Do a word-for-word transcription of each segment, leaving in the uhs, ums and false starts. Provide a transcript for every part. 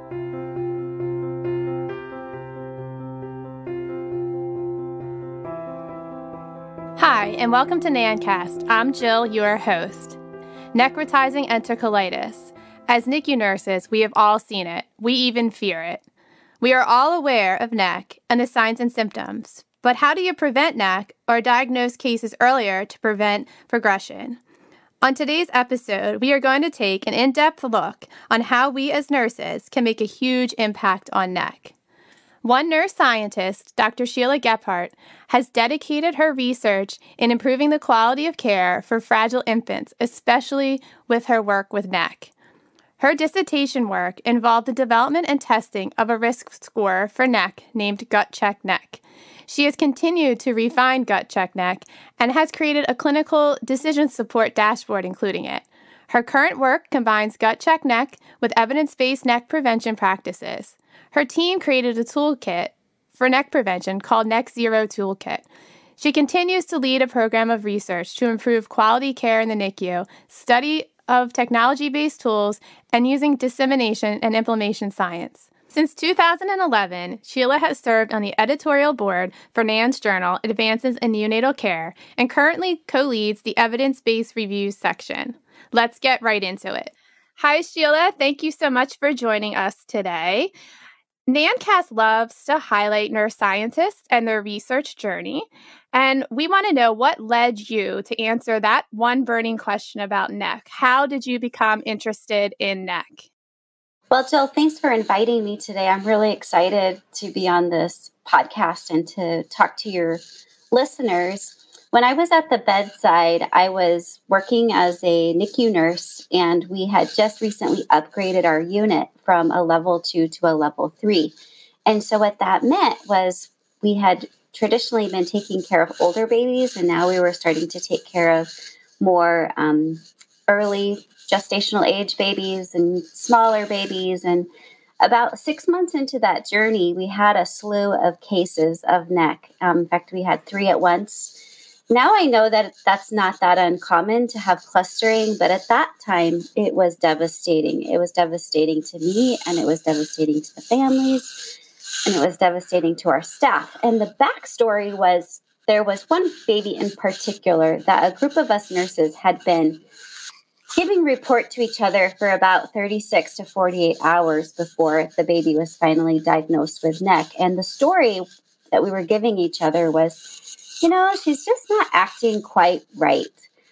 Hi, and welcome to NANNcast. I'm Jill, your host. Necrotizing enterocolitis. As N I C U nurses, we have all seen it. We even fear it. We are all aware of N E C and the signs and symptoms. But how do you prevent N E C or diagnose cases earlier to prevent progression? On today's episode, we are going to take an in-depth look on how we as nurses can make a huge impact on N E C. One nurse scientist, Doctor Sheila Gephart, has dedicated her research in improving the quality of care for fragile infants, especially with her work with N E C. Her dissertation work involved the development and testing of a risk score for N E C named GutCheck N E C. She has continued to refine GutCheck N E C and has created a clinical decision support dashboard including it. Her current work combines GutCheck N E C with evidence-based N E C prevention practices. Her team created a toolkit for N E C prevention called N E C Zero Toolkit. She continues to lead a program of research to improve quality care in the N I C U, study of technology-based tools, and using dissemination and implementation science. Since two thousand eleven, Sheila has served on the editorial board for N A N's journal, Advances in Neonatal Care, and currently co-leads the evidence-based reviews section. Let's get right into it. Hi, Sheila. Thank you so much for joining us today. NANNcast loves to highlight nurse scientists and their research journey, and we want to know what led you to answer that one burning question about N E C. How did you become interested in N E C? Well, Jill, thanks for inviting me today. I'm really excited to be on this podcast and to talk to your listeners. When I was at the bedside, I was working as a N I C U nurse, and we had just recently upgraded our unit from a level two to a level three. And so what that meant was we had traditionally been taking care of older babies, and now we were starting to take care of more um, early gestational age babies and smaller babies. And about six months into that journey, we had a slew of cases of N E C. Um, in fact, we had three at once. Now I know that that's not that uncommon to have clustering, but at that time, it was devastating. It was devastating to me, and it was devastating to the families, and it was devastating to our staff. And the backstory was there was one baby in particular that a group of us nurses had been giving report to each other for about thirty-six to forty-eight hours before the baby was finally diagnosed with N E C. And the story that we were giving each other was, you know, she's just not acting quite right.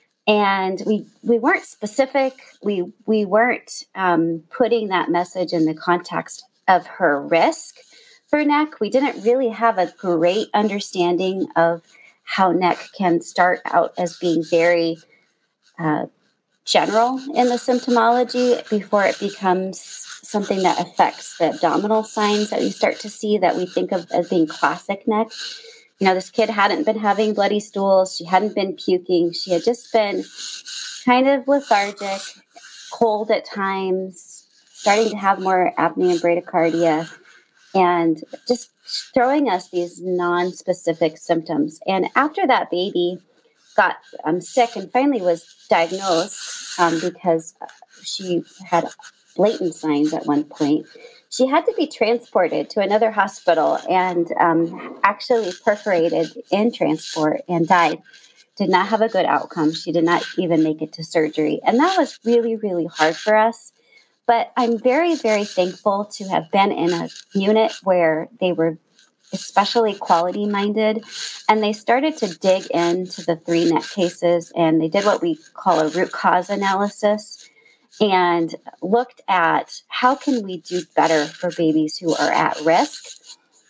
And we we weren't specific. We we weren't um, putting that message in the context of her risk for N E C. We didn't really have a great understanding of how N E C can start out as being very uh, general in the symptomology before it becomes something that affects the abdominal signs that we start to see that we think of as being classic N E C. You know, this kid hadn't been having bloody stools. She hadn't been puking. She had just been kind of lethargic, cold at times, starting to have more apnea and bradycardia, and just throwing us these non-specific symptoms. And after that baby got um, sick and finally was diagnosed um, because she had blatant signs at one point, she had to be transported to another hospital and um, actually perforated in transport and died. Did not have a good outcome. She did not even make it to surgery. And that was really, really hard for us. But I'm very, very thankful to have been in a unit where they were especially quality minded, and they started to dig into the three N E C cases, and they did what we call a root cause analysis and looked at how can we do better for babies who are at risk.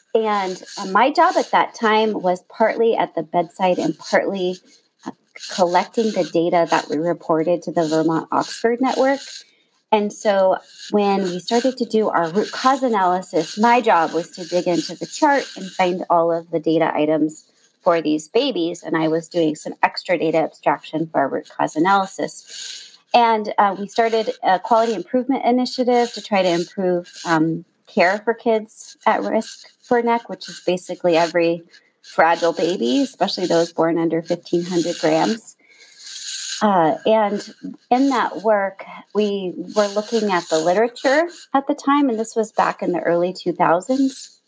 And uh, my job at that time was partly at the bedside and partly uh, collecting the data that we reported to the Vermont Oxford Network. And so when we started to do our root cause analysis, my job was to dig into the chart and find all of the data items for these babies. And I was doing some extra data abstraction for our root cause analysis. And uh, we started a quality improvement initiative to try to improve um, care for kids at risk for N E C, which is basically every fragile baby, especially those born under fifteen hundred grams. Uh, and in that work, we were looking at the literature at the time, and this was back in the early two thousands,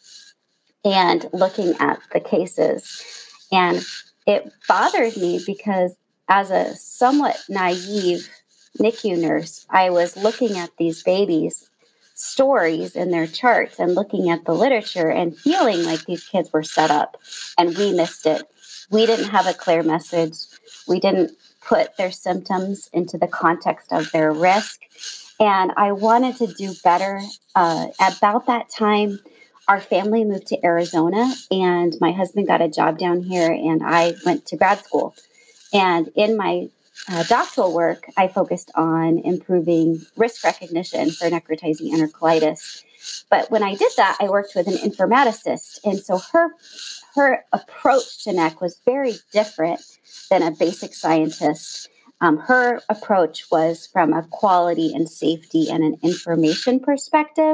and looking at the cases. And it bothered me because as a somewhat naive N I C U nurse, I was looking at these babies' stories in their charts and looking at the literature and feeling like these kids were set up and we missed it. We didn't have a clear message. We didn't put their symptoms into the context of their risk. And I wanted to do better. Uh, about that time, our family moved to Arizona, and my husband got a job down here, and I went to grad school. And in my uh, doctoral work, I focused on improving risk recognition for necrotizing enterocolitis. But when I did that, I worked with an informaticist. And so her her approach to N E C was very different than a basic scientist. Um, her approach was from a quality and safety and an information perspective.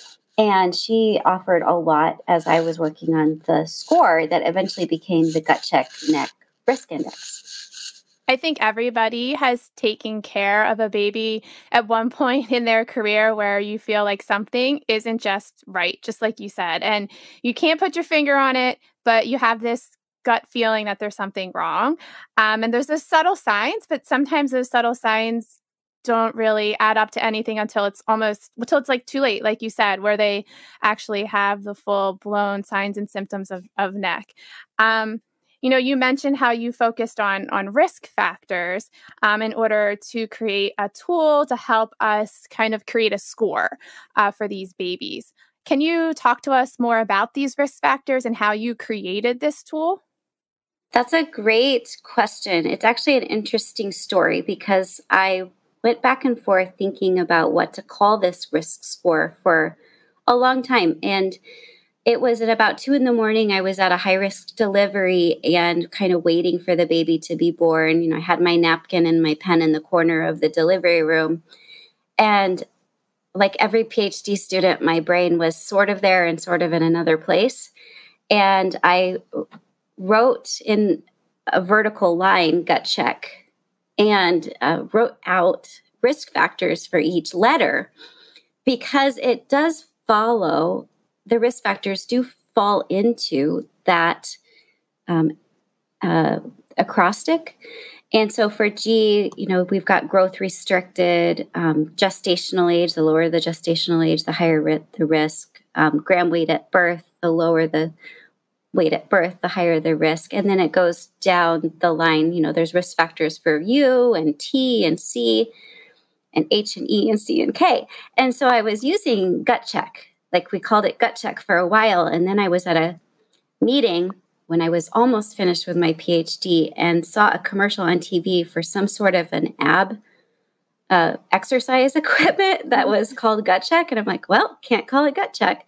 And she offered a lot as I was working on the score that eventually became the GutCheck N E C Risk Index. I think everybody has taken care of a baby at one point in their career where you feel like something isn't just right, just like you said. And you can't put your finger on it, but you have this gut feeling that there's something wrong. Um, and there's this subtle signs, but sometimes those subtle signs don't really add up to anything until it's almost, until it's like too late, like you said, where they actually have the full blown signs and symptoms of, of N E C. Um, You know, you mentioned how you focused on, on risk factors um, in order to create a tool to help us kind of create a score uh, for these babies. Can you talk to us more about these risk factors and how you created this tool? That's a great question. It's actually an interesting story because I went back and forth thinking about what to call this risk score for a long time. And it was at about two in the morning. I was at a high-risk delivery and kind of waiting for the baby to be born. You know, I had my napkin and my pen in the corner of the delivery room. And like every PhD student, my brain was sort of there and sort of in another place. And I wrote in a vertical line, GutCheck, and uh, wrote out risk factors for each letter because it does follow the risk factors do fall into that um, uh, acrostic. And so for G, you know, we've got growth restricted, um, gestational age, the lower the gestational age, the higher ri- the risk, um, gram weight at birth, the lower the weight at birth, the higher the risk. And then it goes down the line, you know, there's risk factors for U and T and C and H and E and C and K. And so I was using GutCheck. Like we called it GutCheck for a while. And then I was at a meeting when I was almost finished with my PhD and saw a commercial on T V for some sort of an ab uh, exercise equipment that was called GutCheck. And I'm like, well, can't call it GutCheck.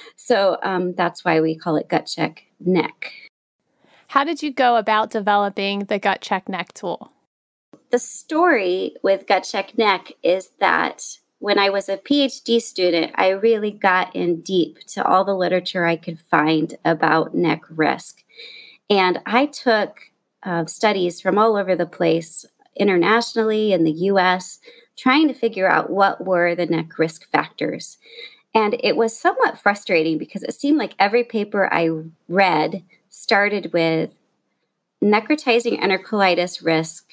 So um, that's why we call it GutCheck N E C. How did you go about developing the GutCheck N E C tool? The story with GutCheck N E C is that when I was a PhD student, I really got in deep to all the literature I could find about N E C risk. And I took uh, studies from all over the place, internationally in the U S, trying to figure out what were the N E C risk factors. And it was somewhat frustrating because it seemed like every paper I read started with necrotizing enterocolitis risk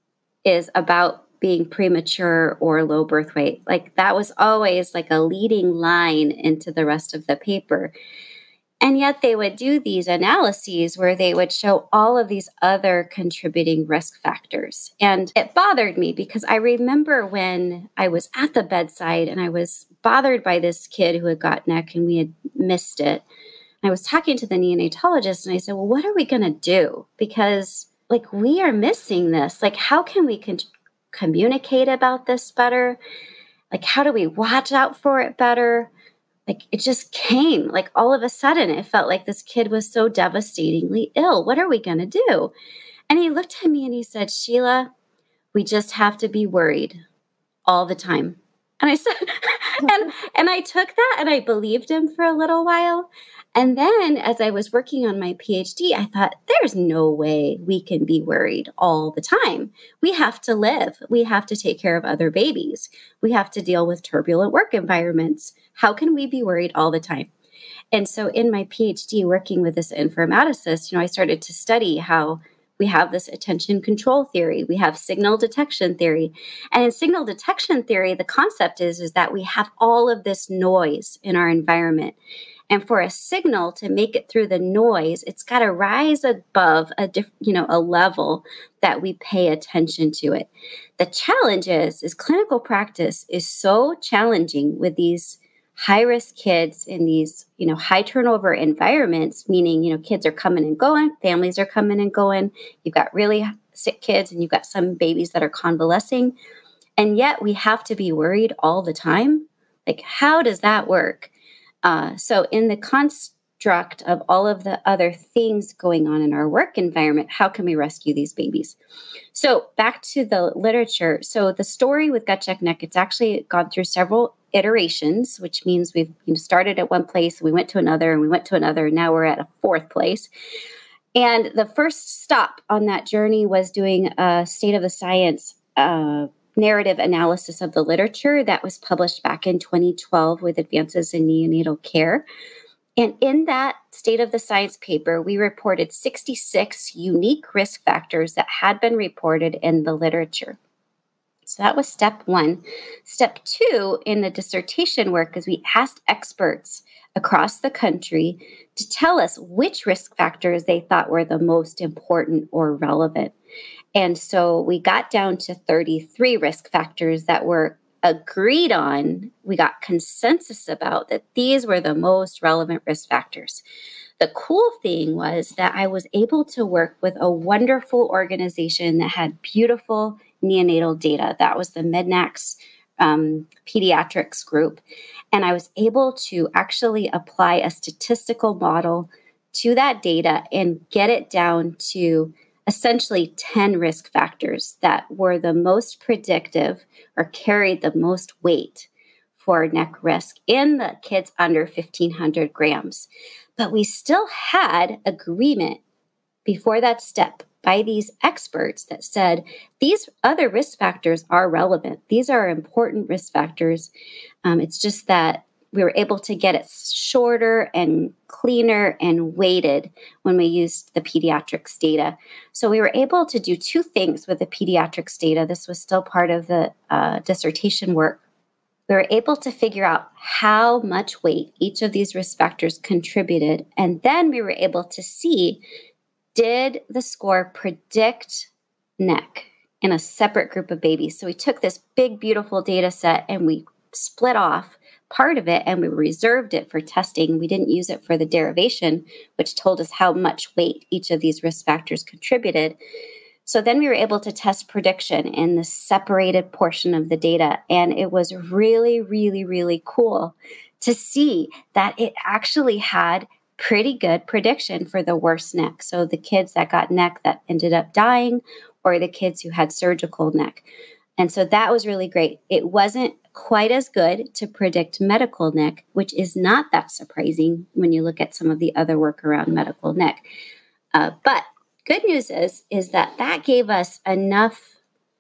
is about being premature or low birth weight. Like that was always like a leading line into the rest of the paper. And yet they would do these analyses where they would show all of these other contributing risk factors. And it bothered me because I remember when I was at the bedside and I was bothered by this kid who had got N E C and we had missed it. And I was talking to the neonatologist and I said, well, what are we going to do? Because like we are missing this. Like how can we con- communicate about this better? Like how do we watch out for it better? Like it just came like all of a sudden it felt like this kid was so devastatingly ill. What are we going to do? And he looked at me and he said, Sheila, we just have to be worried all the time. And I said, and, and I took that and I believed him for a little while. And then as I was working on my PhD, I thought, there's no way we can be worried all the time. We have to live. We have to take care of other babies. We have to deal with turbulent work environments. How can we be worried all the time? And so in my PhD, working with this informaticist, you know, I started to study how we have this attention control theory. We have signal detection theory. And in signal detection theory, the concept is, is that we have all of this noise in our environment. And for a signal to make it through the noise, it's got to rise above a diff, you know, a level that we pay attention to it. The challenge is, is clinical practice is so challenging with these high-risk kids in these, you know, high turnover environments, meaning, you know, kids are coming and going, families are coming and going. You've got really sick kids and you've got some babies that are convalescing. And yet we have to be worried all the time. Like, how does that work? Uh, so in the construct of all of the other things going on in our work environment, how can we rescue these babies? So back to the literature. So the story with GutCheck N E C, it's actually gone through several iterations, which means we've you know, started at one place, we went to another, and we went to another, and now we're at a fourth place. And the first stop on that journey was doing a state of the science uh, narrative analysis of the literature that was published back in twenty twelve with Advances in Neonatal Care. And in that state of the science paper, we reported sixty-six unique risk factors that had been reported in the literature. So that was step one. Step two in the dissertation work is we asked experts across the country to tell us which risk factors they thought were the most important or relevant. And so we got down to thirty-three risk factors that were agreed on. We got consensus about that these were the most relevant risk factors. The cool thing was that I was able to work with a wonderful organization that had beautiful neonatal data. That was the MEDNAX um, pediatrics group. And I was able to actually apply a statistical model to that data and get it down to essentially ten risk factors that were the most predictive or carried the most weight for N E C risk in the kids under fifteen hundred grams. But we still had agreement before that step by these experts that said these other risk factors are relevant. These are important risk factors. Um, it's just that we were able to get it shorter and cleaner and weighted when we used the pediatrics data. So we were able to do two things with the pediatrics data. This was still part of the uh, dissertation work. We were able to figure out how much weight each of these risk factors contributed. And then we were able to see, did the score predict N E C in a separate group of babies? So we took this big, beautiful data set and we split off part of it and we reserved it for testing. We didn't use it for the derivation, which told us how much weight each of these risk factors contributed. So then we were able to test prediction in the separated portion of the data. And it was really, really, really cool to see that it actually had pretty good prediction for the worst N E C. So the kids that got N E C that ended up dying, or the kids who had surgical N E C. And so that was really great. It wasn't quite as good to predict medical N E C, which is not that surprising when you look at some of the other work around medical N E C. Uh, but good news is, is that that gave us enough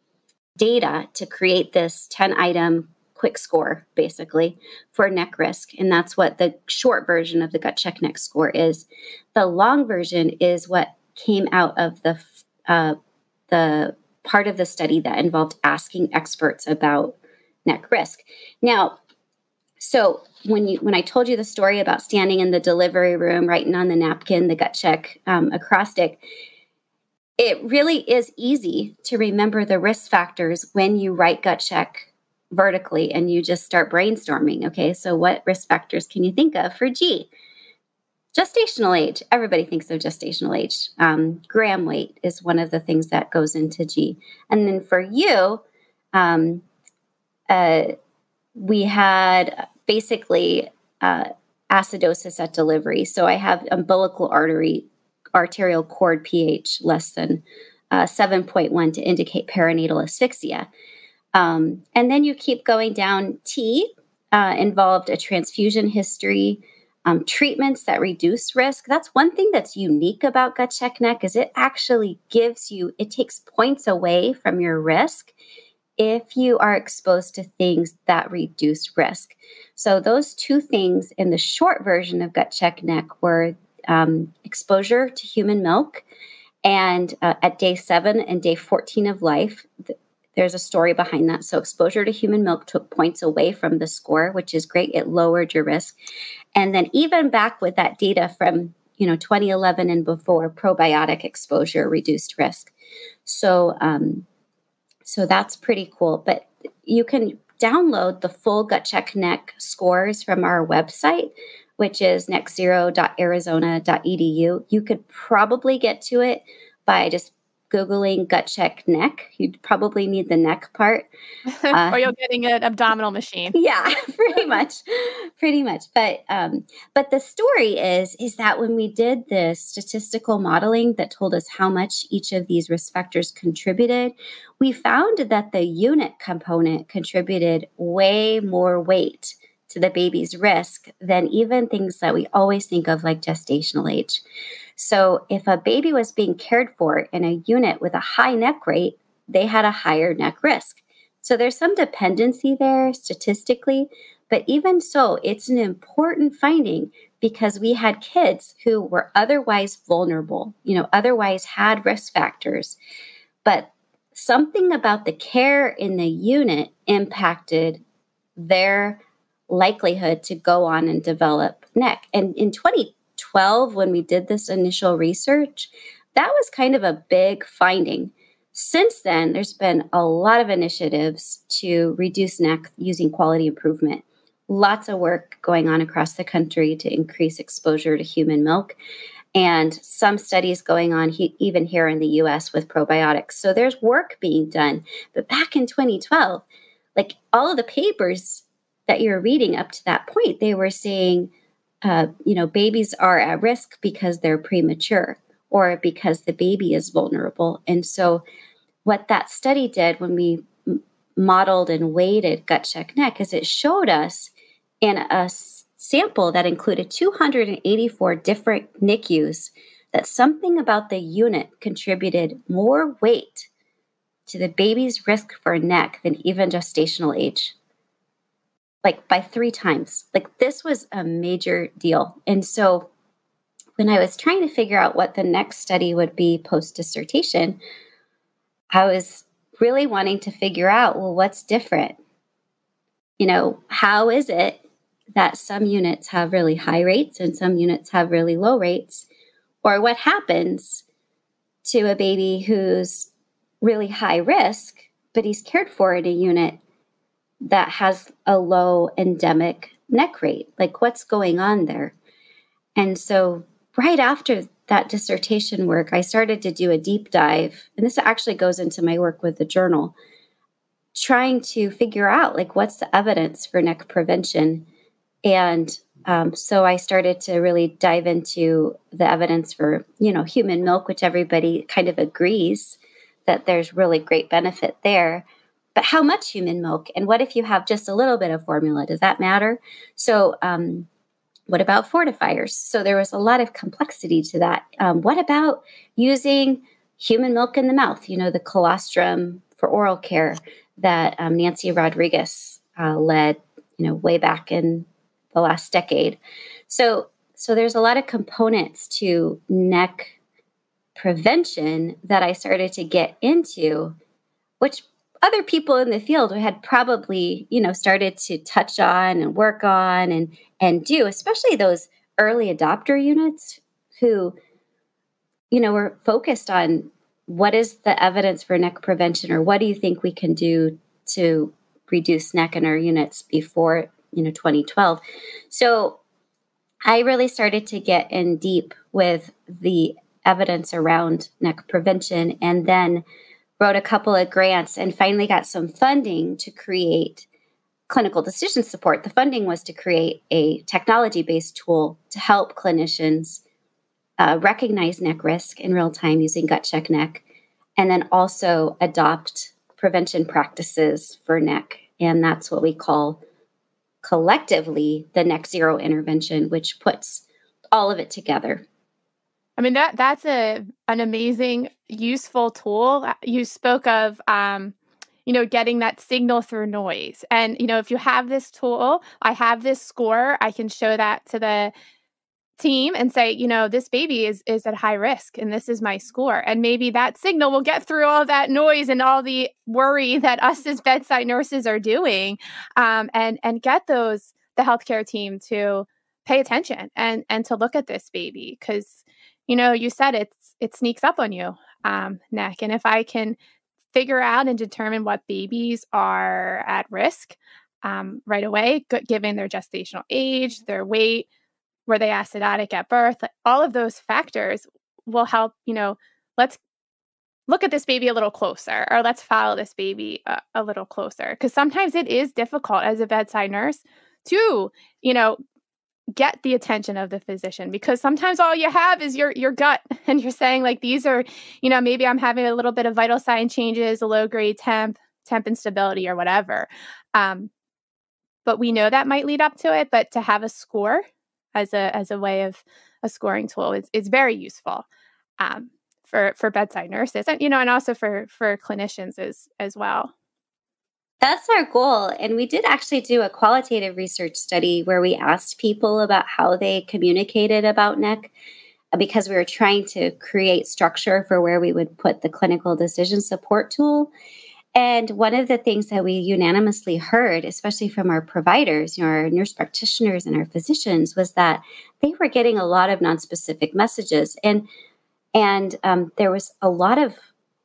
data to create this ten-item quick score, basically, for N E C risk. And that's what the short version of the GutCheck N E C score is. The long version is what came out of the uh, the part of the study that involved asking experts about N E C risk. Now, so when you when I told you the story about standing in the delivery room, writing on the napkin, the GutCheck um, acrostic, it really is easy to remember the risk factors when you write GutCheck vertically and you just start brainstorming. Okay, so what risk factors can you think of for G? Gestational age. Everybody thinks of gestational age. Um, gram weight is one of the things that goes into G. And then for you, um, uh, we had basically uh, acidosis at delivery. So I have umbilical artery, arterial cord pH less than uh, seven point one to indicate perinatal asphyxia. Um, and then you keep going down. T uh, involved a transfusion history, um, treatments that reduce risk. That's one thing that's unique about GutCheck N E C is it actually gives you, it takes points away from your risk if you are exposed to things that reduce risk. So those two things in the short version of GutCheck N E C were um, exposure to human milk, and uh, at day seven and day fourteen of life, th- there's a story behind that. So exposure to human milk took points away from the score, which is great. It lowered your risk. And then even back with that data from, you know, twenty eleven and before, probiotic exposure reduced risk. So, um, so that's pretty cool. But you can download the full GutCheck N E C scores from our website, which is nec zero dot arizona dot e d u. You could probably get to it by just Googling GutCheck N E C. You'd probably need the neck part. Uh, or you're getting an abdominal machine. Yeah, pretty much, pretty much. But um, but the story is, is that when we did this statistical modeling that told us how much each of these risk factors contributed, we found that the unit component contributed way more weight to the baby's risk than even things that we always think of like gestational age. So if a baby was being cared for in a unit with a high N E C rate, they had a higher N E C risk. So there's some dependency there statistically, but even so, it's an important finding because we had kids who were otherwise vulnerable, you know, otherwise had risk factors, but something about the care in the unit impacted their likelihood to go on and develop N E C. And in twenty twelve, when we did this initial research, that was kind of a big finding. Since then, there's been a lot of initiatives to reduce N E C using quality improvement. Lots of work going on across the country to increase exposure to human milk, and some studies going on he, even here in the U S with probiotics. So there's work being done. But back in twenty twelve, like all of the papers that you're reading up to that point, they were saying, uh, you know, babies are at risk because they're premature or because the baby is vulnerable. And so what that study did when we m- modeled and weighted GutCheck N E C is it showed us in a s- sample that included two hundred eighty-four different N I C Us that something about the unit contributed more weight to the baby's risk for N E C than even gestational age. Like by three times. Like this was a major deal. And so when I was trying to figure out what the next study would be post-dissertation, I was really wanting to figure out, well, what's different? You know, how is it that some units have really high rates and some units have really low rates? Or what happens to a baby who's really high risk, but he's cared for in a unit that has a low endemic N E C rate? Like what's going on there? And so right after that dissertation work, I started to do a deep dive. And this actually goes into my work with the journal, trying to figure out like what's the evidence for N E C prevention. And um, so I started to really dive into the evidence for, you know, human milk, which everybody kind of agrees that there's really great benefit there. But how much human milk? And what if you have just a little bit of formula? Does that matter? So um, what about fortifiers? So there was a lot of complexity to that. Um, what about using human milk in the mouth? You know, the colostrum for oral care that um, Nancy Rodriguez uh, led, you know, way back in the last decade. So, so there's a lot of components to N E C prevention that I started to get into, which other people in the field had probably, you know, started to touch on and work on and, and do, especially those early adopter units who, you know, were focused on what is the evidence for N E C prevention, or what do you think we can do to reduce N E C in our units before, you know, twenty twelve. So I really started to get in deep with the evidence around N E C prevention, and then wrote a couple of grants and finally got some funding to create clinical decision support. The funding was to create a technology-based tool to help clinicians uh, recognize N E C risk in real time using GutCheck N E C, and then also adopt prevention practices for N E C. And that's what we call collectively the N E C Zero intervention, which puts all of it together. I mean, that that's a an amazing, useful tool. You spoke of, um, you know, getting that signal through noise. And, you know, if you have this tool, I have this score, I can show that to the team and say, you know, this baby is is at high risk and this is my score. And maybe that signal will get through all that noise and all the worry that us as bedside nurses are doing, um, and and get those the healthcare team to pay attention and and to look at this baby. Because, you know, you said it's it sneaks up on you, um, N E C. And if I can figure out and determine what babies are at risk um, right away, given their gestational age, their weight, were they acidotic at birth, all of those factors will help, you know, let's look at this baby a little closer, or let's follow this baby a, a little closer. Because sometimes it is difficult as a bedside nurse to, you know, get the attention of the physician, because sometimes all you have is your your gut, and you're saying like, these are, you know, maybe I'm having a little bit of vital sign changes, a low grade temp, temp instability or whatever. Um, but we know that might lead up to it, but to have a score as a as a way of a scoring tool is, is very useful um, for for bedside nurses, and you know, and also for for clinicians as as well. That's our goal. And we did actually do a qualitative research study where we asked people about how they communicated about N E C, because we were trying to create structure for where we would put the clinical decision support tool. And one of the things that we unanimously heard, especially from our providers, you know, our nurse practitioners and our physicians, was that they were getting a lot of nonspecific messages. And, and um, there was a lot of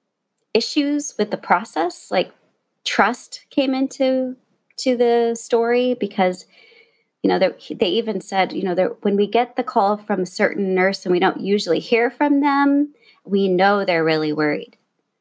issues with the process, like trust came into to the story, because, you know, they even said, you know, when we get the call from a certain nurse and we don't usually hear from them, we know they're really worried.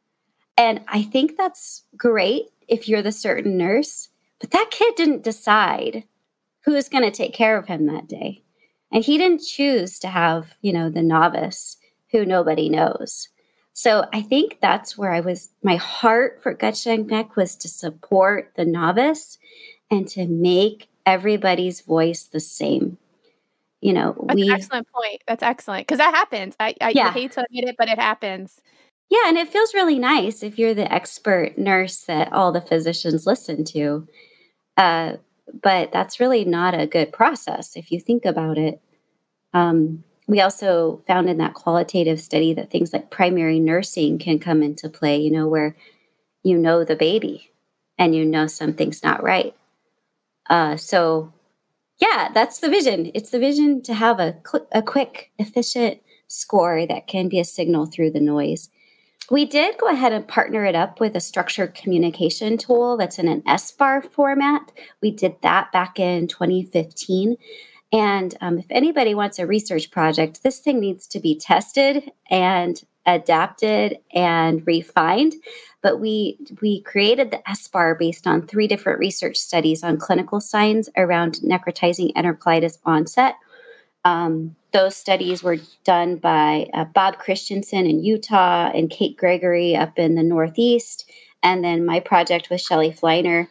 And I think that's great if you're the certain nurse, but that kid didn't decide who was going to take care of him that day. And he didn't choose to have, you know, the novice who nobody knows. So I think that's where I was, my heart for GutCheck N E C was to support the novice and to make everybody's voice the same. You know, That's we. an excellent point. That's excellent. Because that happens. I, I yeah. hate to admit it, but it happens. Yeah, and it feels really nice if you're the expert nurse that all the physicians listen to. Uh, but that's really not a good process if you think about it. Um, we also found in that qualitative study that things like primary nursing can come into play, you know, where you know the baby and you know something's not right. Uh, so, yeah, that's the vision. It's the vision to have a, cl- a quick, efficient score that can be a signal through the noise. We did go ahead and partner it up with a structured communication tool that's in an S B A R format. We did that back in twenty fifteen. And um, if anybody wants a research project, this thing needs to be tested and adapted and refined. But we we created the S B A R based on three different research studies on clinical signs around necrotizing enterocolitis onset. Um, those studies were done by uh, Bob Christensen in Utah and Kate Gregory up in the Northeast. And then my project with Shelley Fleiner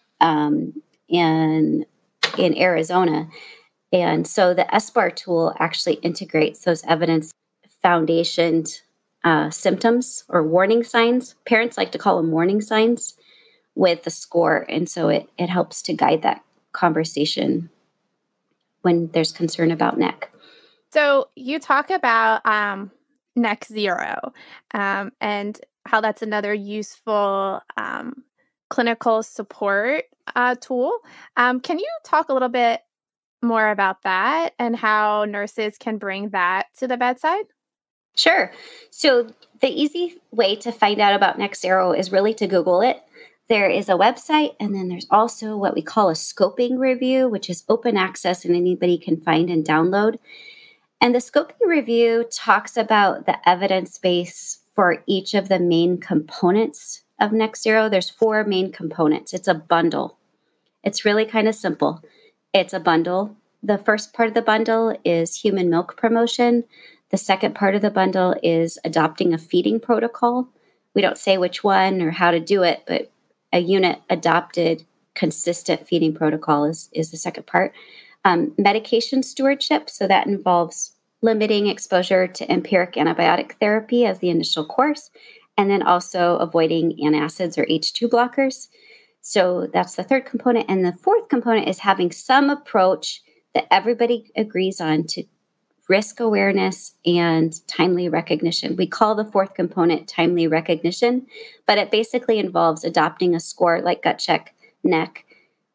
um, in, in Arizona. And so the S B A R tool actually integrates those evidence foundationed uh, symptoms or warning signs. Parents like to call them warning signs with the score. And so it, it helps to guide that conversation when there's concern about N E C. So you talk about um, N E C Zero um, and how that's another useful um, clinical support uh, tool. Um, can you talk a little bit more about that and how nurses can bring that to the bedside? Sure. So the easy way to find out about N E C Zero is really to Google it. There is a website, and then there's also what we call a scoping review, which is open access and anybody can find and download. And the scoping review talks about the evidence base for each of the main components of N E C Zero. There's four main components. It's a bundle. It's really kind of simple. It's a bundle. The first part of the bundle is human milk promotion. The second part of the bundle is adopting a feeding protocol. We don't say which one or how to do it, but a unit adopted consistent feeding protocol is, is the second part. Um, medication stewardship, so that involves limiting exposure to empiric antibiotic therapy as the initial course, and then also avoiding antacids or H two blockers. So that's the third component. And the fourth component is having some approach that everybody agrees on to risk awareness and timely recognition. We call the fourth component timely recognition, but it basically involves adopting a score like GutCheck N E C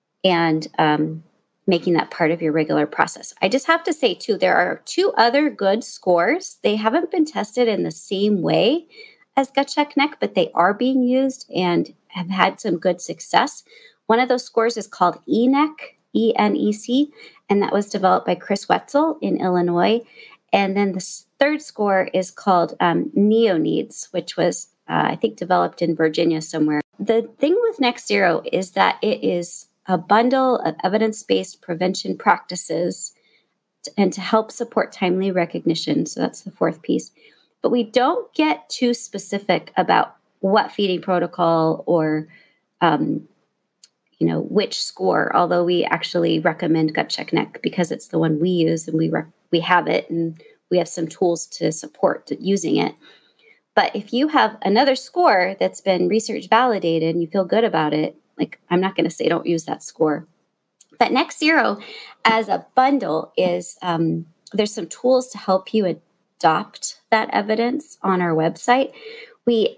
and um, making that part of your regular process. I just have to say, too, there are two other good scores. They haven't been tested in the same way as GutCheck N E C, but they are being used and have had some good success. One of those scores is called E N E C, E N E C, and that was developed by Chris Wetzel in Illinois. And then the third score is called um, NeoNeeds, which was, uh, I think, developed in Virginia somewhere. The thing with N E C Zero is that it is a bundle of evidence-based prevention practices to, and to help support timely recognition. So that's the fourth piece. But we don't get too specific about what feeding protocol or um, you know, which score, although we actually recommend GutCheck N E C because it's the one we use and we rec- we have it and we have some tools to support using it. But if you have another score that's been research validated and you feel good about it, like I'm not going to say don't use that score. But N E C Zero as a bundle is, um, there's some tools to help you adopt that evidence on our website. We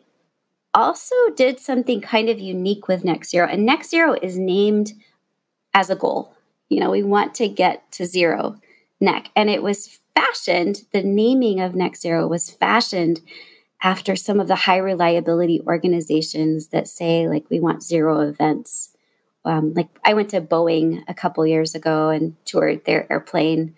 also did something kind of unique with N E C Zero, and N E C Zero is named as a goal. You know, we want to get to zero N E C, and it was fashioned, the naming of N E C Zero was fashioned after some of the high reliability organizations that say, like, we want zero events. Um, like I went to Boeing a couple years ago and toured their airplane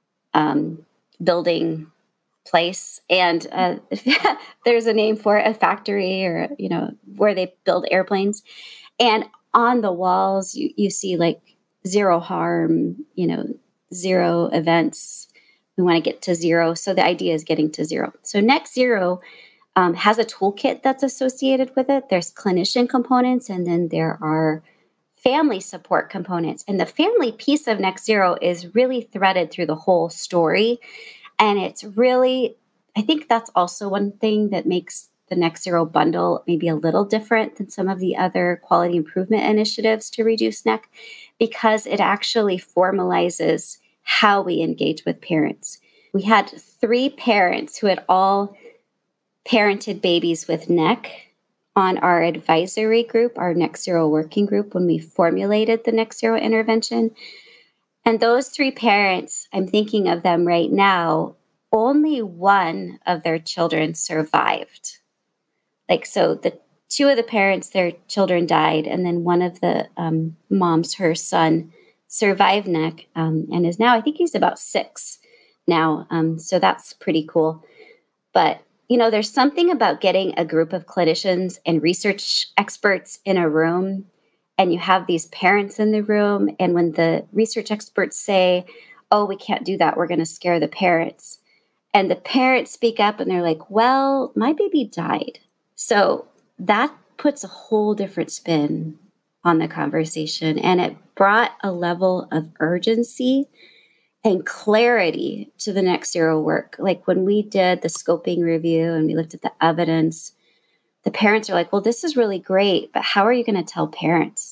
um, building place, and uh, there's a name for it, a factory, or you know, where they build airplanes, and on the walls you, you see like zero harm, you know, zero events. We want to get to zero, so the idea is getting to zero. So N E C Zero um, has a toolkit that's associated with it. There's clinician components, and then there are family support components, and the family piece of N E C Zero is really threaded through the whole story. And it's really, I think that's also one thing that makes the N E C Zero bundle maybe a little different than some of the other quality improvement initiatives to reduce N E C, because it actually formalizes how we engage with parents. We had three parents who had all parented babies with N E C on our advisory group, our N E C Zero working group, when we formulated the N E C Zero intervention. And those three parents, I'm thinking of them right now, only one of their children survived. Like, so the two of the parents, their children died, and then one of the um, moms, her son, survived N E C um, and is now, I think he's about six now. Um, so that's pretty cool. But, you know, there's something about getting a group of clinicians and research experts in a room, and you have these parents in the room, and when the research experts say, oh, we can't do that, we're going to scare the parents, and the parents speak up and they're like, well, my baby died. So that puts a whole different spin on the conversation, and it brought a level of urgency and clarity to the N E C Zero work. Like when we did the scoping review and we looked at the evidence, the parents are like, well, this is really great, but how are you going to tell parents?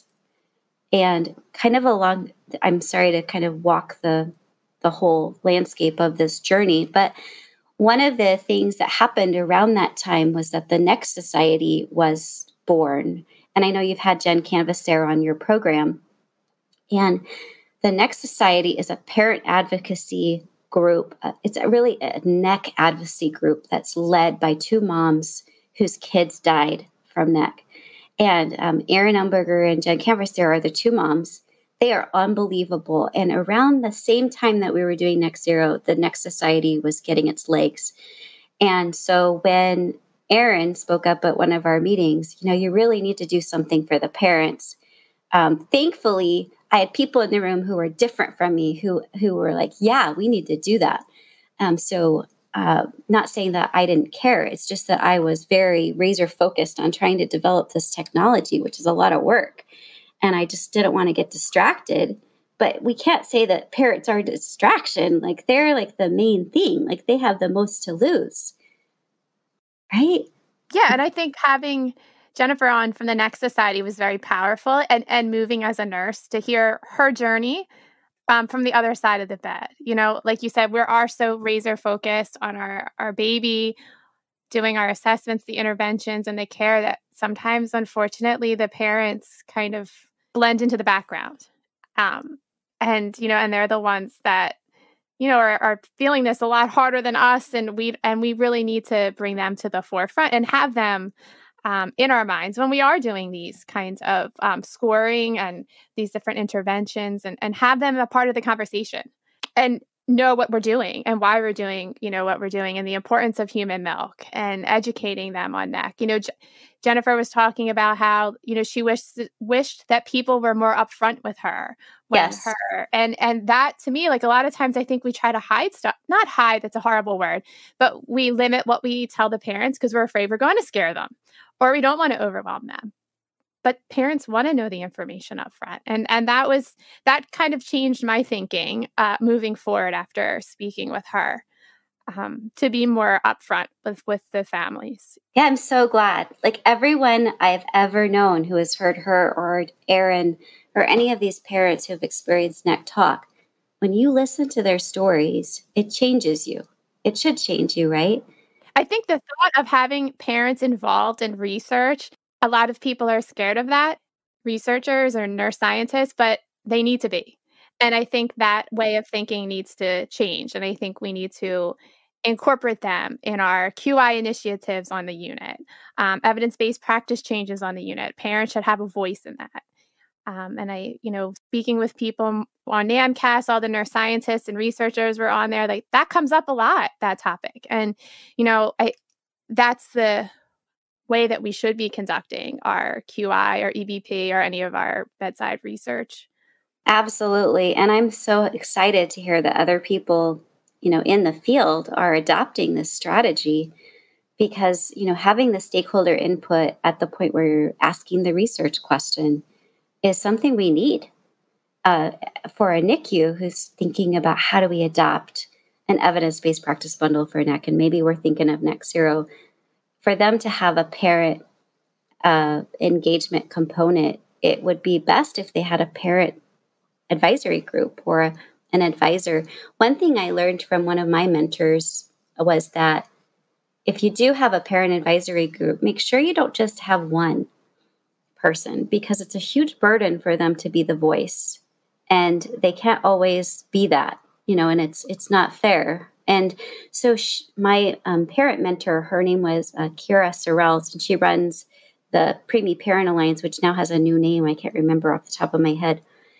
And kind of along, I'm sorry to kind of walk the, the whole landscape of this journey, but one of the things that happened around that time was that the N E C Society was born. And I know you've had Jen Canvassare on your program. And the N E C Society is a parent advocacy group. It's a really a N E C advocacy group that's led by two moms whose kids died from N E C. And um, Erin Umberger and Jen Canvassare are the two moms. They are unbelievable. And around the same time that we were doing N E C Zero, the N E C Society was getting its legs. And so when Erin spoke up at one of our meetings, you know, you really need to do something for the parents. Um, thankfully, I had people in the room who were different from me who, who were like, yeah, we need to do that. Um, so Uh, not saying that I didn't care. It's just that I was very razor focused on trying to develop this technology, which is a lot of work. and I just didn't want to get distracted. But we can't say that parents are a distraction. Like, they're like the main thing. Like, they have the most to lose. Right? Yeah. And I think having Jennifer on from the N E C Society was very powerful, and, and moving as a nurse to hear her journey um, from the other side of the bed. You know, like you said, we are so razor focused on our, our baby, doing our assessments, the interventions, and the care that sometimes, unfortunately, the parents kind of blend into the background. Um, and, you know, and they're the ones that, you know, are, are feeling this a lot harder than us. And we, and we really need to bring them to the forefront and have them um, in our minds when we are doing these kinds of um, scoring and these different interventions, and, and have them a part of the conversation and know what we're doing and why we're doing, you know, what we're doing, and the importance of human milk, and educating them on N E C. You know, J- Jennifer was talking about how, you know, she wished wished that people were more upfront with her. With Yes. her. And and that, to me, like, a lot of times I think we try to hide stuff. Not hide, that's a horrible word, but we limit what we tell the parents because we're afraid we're going to scare them, or we don't want to overwhelm them. But parents want to know the information up front. And and that was, that kind of changed my thinking uh, moving forward after speaking with her, um, to be more upfront with, with the families. Yeah, I'm so glad. Like, everyone I've ever known who has heard her or Erin or any of these parents who have experienced N E C talk, when you listen to their stories, it changes you. It should change you, right? I think the thought of having parents involved in research, a lot of people are scared of that, researchers or nurse scientists, but they need to be. And I think that way of thinking needs to change. And I think we need to incorporate them in our Q I initiatives on the unit, um, evidence-based practice changes on the unit. Parents should have a voice in that. Um, and I, you know, speaking with people on NANNcast, all the nurse scientists and researchers were on there, like, that comes up a lot, that topic. And, you know, I, that's the way that we should be conducting our Q I or E B P or any of our bedside research. Absolutely. And I'm so excited to hear that other people, you know, in the field are adopting this strategy, because, you know, having the stakeholder input at the point where you're asking the research question is something we need uh, for a N I C U who's thinking about how do we adopt an evidence-based practice bundle for N E C, and maybe we're thinking of N E C Zero, for them to have a parent uh, engagement component. It would be best if they had a parent advisory group or a, an advisor. One thing I learned from one of my mentors was that if you do have a parent advisory group, make sure you don't just have one person, because it's a huge burden for them to be the voice, and they can't always be that, you know, and it's it's not fair. And so she, my um, parent mentor, her name was uh, Kira Sorrells, and she runs the Preemie Parent Alliance, which now has a new name. I can't remember off the top of my head.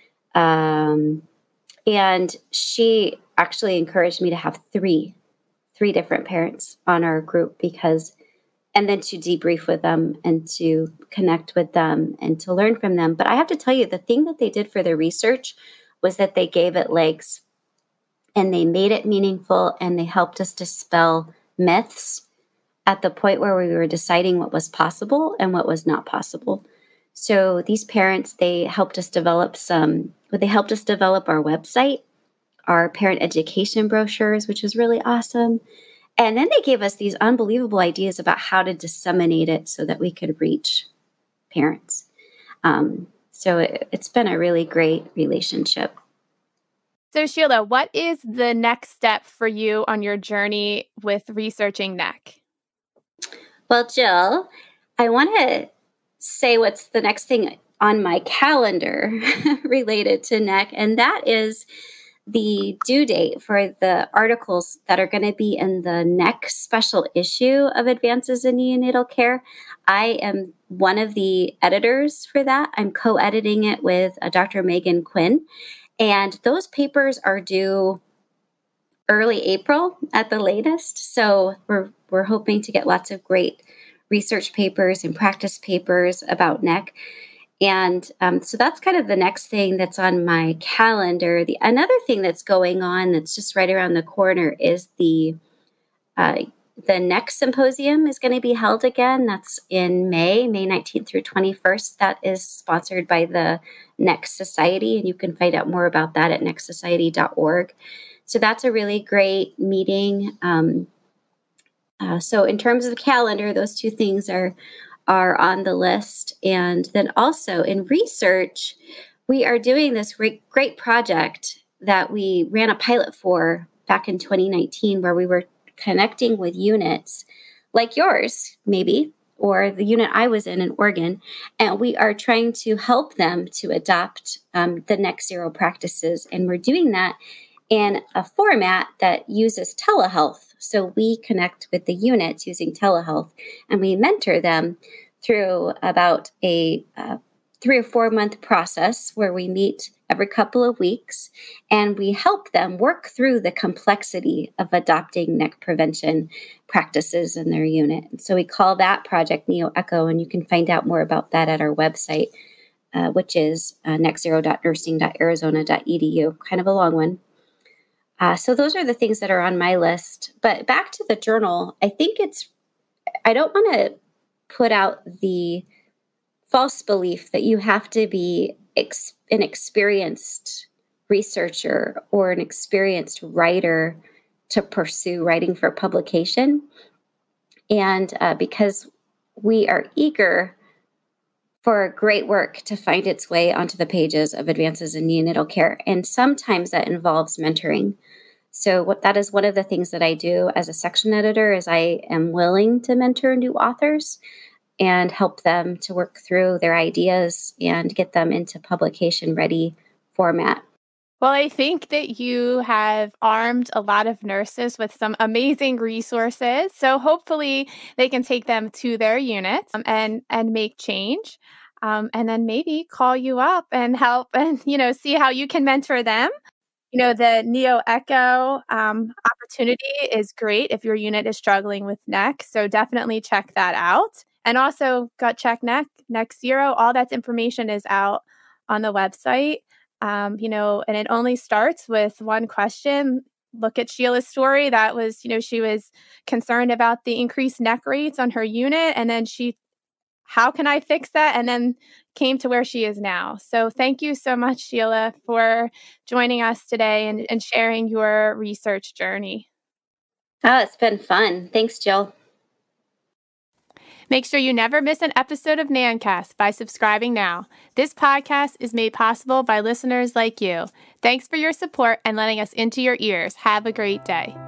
Um, and she actually encouraged me to have three, three different parents on our group, because and then to debrief with them and to connect with them and to learn from them. But I have to tell you, the thing that they did for their research was that they gave it legs, and they made it meaningful, and they helped us dispel myths at the point where we were deciding what was possible and what was not possible. So these parents, they helped us develop some, but they helped us develop our website, our parent education brochures, which was really awesome. And then they gave us these unbelievable ideas about how to disseminate it so that we could reach parents. Um, so it, it's been a really great relationship. So Sheila, what is the next step for you on your journey with researching N E C? Well, Jill, I want to say what's the next thing on my calendar related to N E C, and that is the due date for the articles that are going to be in the N E C special issue of Advances in Neonatal Care. I am one of the editors for that. I'm co-editing it with uh, Doctor Megan Quinn, and those papers are due early April at the latest. So we're we're hoping to get lots of great research papers and practice papers about N E C. And um, so that's kind of the next thing that's on my calendar. The another thing that's going on that's just right around the corner is the uh, the N E C Symposium is going to be held again. That's in May, May nineteenth through twenty-first. That is sponsored by the N E C Society, and you can find out more about that at N E C society dot org. So that's a really great meeting. Um, uh, so in terms of the calendar, those two things are, are on the list. And then also in research, we are doing this great, great project that we ran a pilot for back in twenty nineteen, where we were connecting with units like yours, maybe, or the unit I was in in Oregon. And we are trying to help them to adopt um, the N E C Zero practices. And we're doing that in a format that uses telehealth. So we connect with the units using telehealth, and we mentor them through about a uh, three or four month process where we meet every couple of weeks, and we help them work through the complexity of adopting N E C prevention practices in their unit. And so we call that Project NeoEcho, and you can find out more about that at our website, uh, which is uh, nec zero dot nursing dot arizona dot e d u. Kind of a long one. Uh, so those are the things that are on my list. But back to the journal, I think it's, I don't want to put out the false belief that you have to be ex- an experienced researcher or an experienced writer to pursue writing for publication. And uh, because we are eager for great work to find its way onto the pages of Advances in Neonatal Care. And sometimes that involves mentoring. So what that is one of the things that I do as a section editor is I am willing to mentor new authors and help them to work through their ideas and get them into publication ready format. Well, I think that you have armed a lot of nurses with some amazing resources. So hopefully they can take them to their units um, and, and make change. Um, and then maybe call you up and help and, you know, see how you can mentor them. You know, the NeoEcho um, opportunity is great if your unit is struggling with N E C. So definitely check that out. And also GutCheck N E C, N E C Zero, all that information is out on the website. Um, you know, and it only starts with one question. Look at Sheila's story. That was, you know, she was concerned about the increased N E C rates on her unit. And then she, how can I fix that? And then came to where she is now. So thank you so much, Sheila, for joining us today and, and sharing your research journey. Oh, it's been fun. Thanks, Jill. Make sure you never miss an episode of NANNcast by subscribing now. This podcast is made possible by listeners like you. Thanks for your support and letting us into your ears. Have a great day.